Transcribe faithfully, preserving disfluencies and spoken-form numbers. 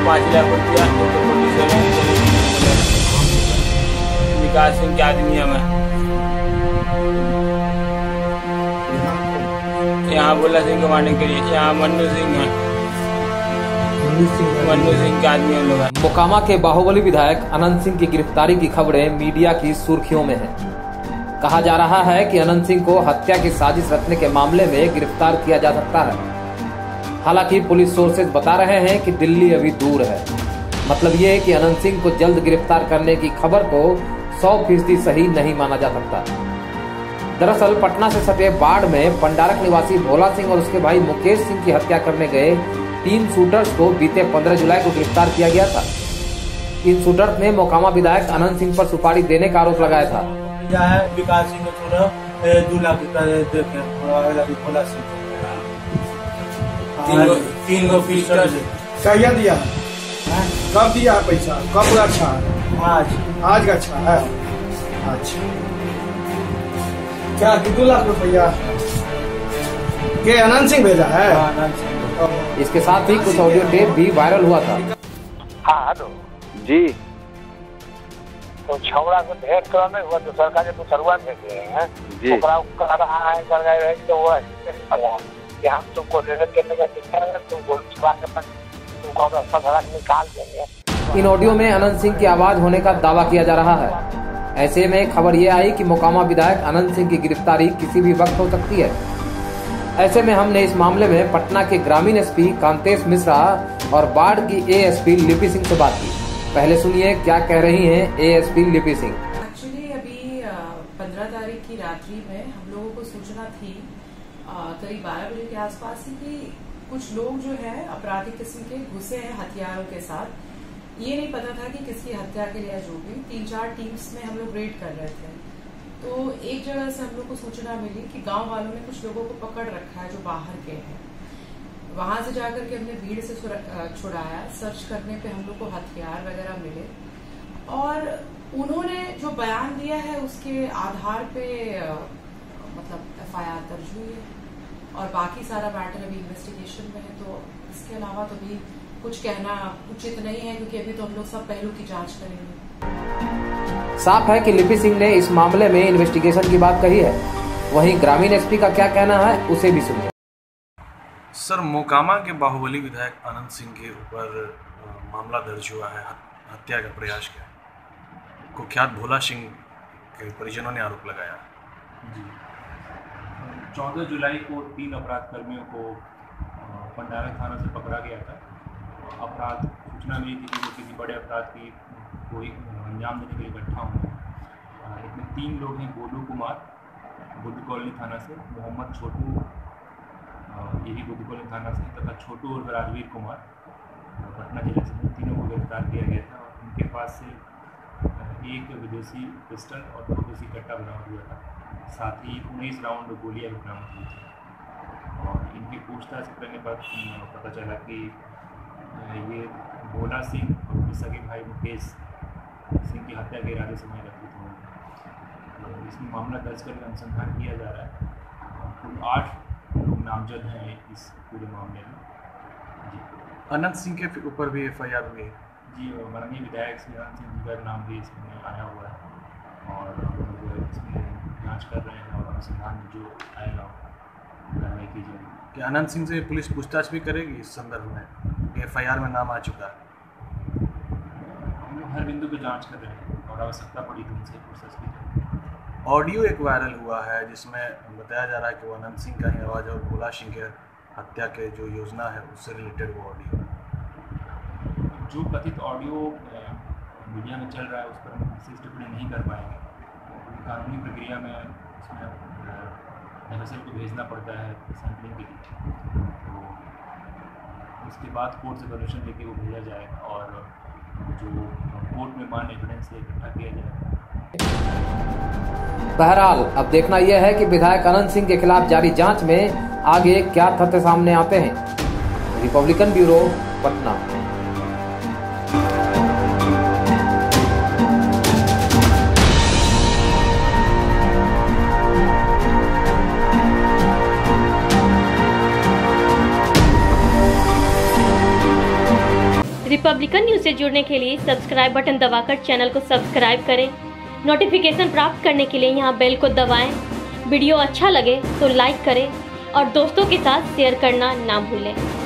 पाँच लाख रुपया विकास सिंह के आदमी है। मैं यहाँ भोला सिंह को मारने के लिए यहाँ मन्नू सिंह है, मन्नू सिंह के आदमी हम लोग हैं। मोकामा के बाहुबली विधायक अनंत सिंह की गिरफ्तारी की खबरें मीडिया की सुर्खियों में हैं। कहा जा रहा है कि अनंत सिंह को हत्या की साजिश रचने के मामले में गिरफ्तार किया जा सकता है। हालांकि पुलिस सोर्सेज बता रहे हैं कि दिल्ली अभी दूर है। मतलब ये है कि अनंत सिंह को जल्द गिरफ्तार करने की खबर को सौ फीसदी सही नहीं माना जा सकता। दरअसल पटना से सटे बाढ़ में पंडारक निवासी भोला सिंह और उसके भाई मुकेश सिंह की हत्या करने गए तीन शूटर्स को बीते पंद्रह जुलाई को गिरफ्तार किया गया था। इन शूटर्स ने मोकामा विधायक अनंत सिंह पर सुपारी देने का आरोप लगाया था। विकास सिंह दो लाख भोला सिंह तीन गो पिस्टल क्या दिया, कब दिया है पैसा, कब अच्छा है? आज आज का अच्छा है। अच्छा क्या दो लाख रुपया के अनंत सिंह भेजा है? इसके साथ ही कुछ ऑडियो टेप भी वायरल हुआ था। हाँ हेलो जी, तो छौड़ा को ढेर करो नहीं हुआ तो सरकार को सरुआ दे रहे हैं जी। कर रहा है सरकार रहे तो वो कि हम तुमको लेने देने का दिक्कत है, तुमको तुमको रास्ता धड़ा निकाल देंगे। इन ऑडियो में अनंत सिंह की आवाज होने का दावा किया जा रहा है। ऐसे में खबर ये आई कि मोकामा विधायक अनंत सिंह की गिरफ्तारी किसी भी वक्त हो सकती है। ऐसे में हमने इस मामले में पटना के ग्रामीण एसपी कांतेश मिश्रा और बाढ़ की एएसपी लिपि सिंह से बात की। पहले सुनिए क्या कह रही हैं एएसपी लिपि सिंह। एक्चुअली अभी पंद्रह तारीख की रात्रि में हम लोगों को सूचना थी करीब बारह बजे के आसपास ही कि कुछ लोग जो है आपराधिक किस्म के घुसे हैं हथियारों के साथ। ये नहीं पता था कि किसकी हत्या के लिए जो भी तीन चार टीम्स में हम लोग रेड कर रहे थे। तो एक जगह से हम लोग को सूचना मिली कि गांव वालों ने कुछ लोगों को पकड़ रखा है जो बाहर के हैं। वहां से जाकर के हमने भीड़ से छुड़ाया। सर्च करने पे हम लोग को हथियार वगैरह मिले और उन्होंने जो बयान दिया है उसके आधार पे मतलब एफ आई आर दर्ज हुई है और बाकी सारा मैटर अभी इन्वेस्टिगेशन में है। तो इसके अलावा तो भी कुछ कहना उचित नहीं है क्योंकि अभी तो हम लोग सब पहलू की जांच करेंगे। साफ है कि लिपि सिंह ने इस मामले में इन्वेस्टिगेशन की बात कही है। वहीं ग्रामीण एसपी का क्या कहना है उसे भी सुनिए। सर, मोकामा के बाहुबली विधायक अनंत सिंह के ऊपर मामला दर्ज हुआ है हत्या का प्रयास का। कुख्यात भोला सिंह के परिजनों ने आरोप लगाया। जी, चौदह जुलाई को तीन अपराध कर्मियों को पंडारक थाना से पकड़ा गया था। अपराध सूचना मिली थी कि वो किसी बड़े अपराध की कोई अंजाम देने के लिए इकट्ठा हुए। इसमें तीन लोग हैं, गोलू कुमार बुद्ध कॉलोनी थाना से, मोहम्मद छोटू यही बुद्ध कॉलोनी थाना से, तथा छोटू और राजवीर कुमार पटना जिले से। तीनों को गिरफ्तार किया गया था और उनके पास से एक विदेशी पिस्टल और दो देसी कट्टा बरामद हुआ था। साथ ही उन्नीस राउंड गोलियां भी बरामद हुई थी और इनकी पूछताछ करने पर पता चला कि ये भोला सिंह और उनके सगे भाई मुकेश सिंह की हत्या के इरादे से वहीं रखी थी। तो इसमें मामला दर्ज करके अनुसंधान किया जा रहा है। कुल आठ लोग नामजद हैं इस पूरे मामले में। जी, अनंत सिंह के ऊपर भी एफ आई आर हुई है। जी, माननीय विधायक श्री अनंत सिंह जी का नाम भी इसमें आया हुआ है और हम लोग इसमें जाँच कर रहे हैं और अनुसंधान जो आएगा कार्रवाई की जाएगी। क्या अनंत सिंह से पुलिस पूछताछ भी करेगी इस संदर्भ में? एफ आई आर में नाम आ चुका है। हम लोग हर बिंदु पर जांच कर रहे हैं और आवश्यकता पड़ी तो उनसे पूछताछ की जाएगी। ऑडियो एक वायरल हुआ है जिसमें बताया जा रहा है कि वो अनंत सिंह का ही आवाज़ और भोला सिंह के हत्या के जो योजना है उससे रिलेटेड वो ऑडियो। जो कथित ऑडियो मीडिया में चल रहा है उस पर हम विशेष टिप्पणी नहीं कर पाएंगे। कानूनी प्रक्रिया में उसमें एफ एस एल को भेजना पड़ता है सैम्पलिंग के लिए, तो उसके बाद कोर्ट से परमिशन लेके वो भेजा जाएगा और जो कोर्ट में मान एविडेंस से इकट्ठा किया जाएगा। बहरहाल अब देखना यह है कि विधायक अनंत सिंह के खिलाफ जारी जांच में आगे क्या तथ्य सामने आते हैं। Republican bureau, Patna. Republican news से जुड़ने के लिए सब्सक्राइब बटन दबाकर चैनल को सब्सक्राइब करें। नोटिफिकेशन प्राप्त करने के लिए यहाँ बेल को दबाएं। वीडियो अच्छा लगे तो लाइक करें और दोस्तों के साथ शेयर करना ना भूलें।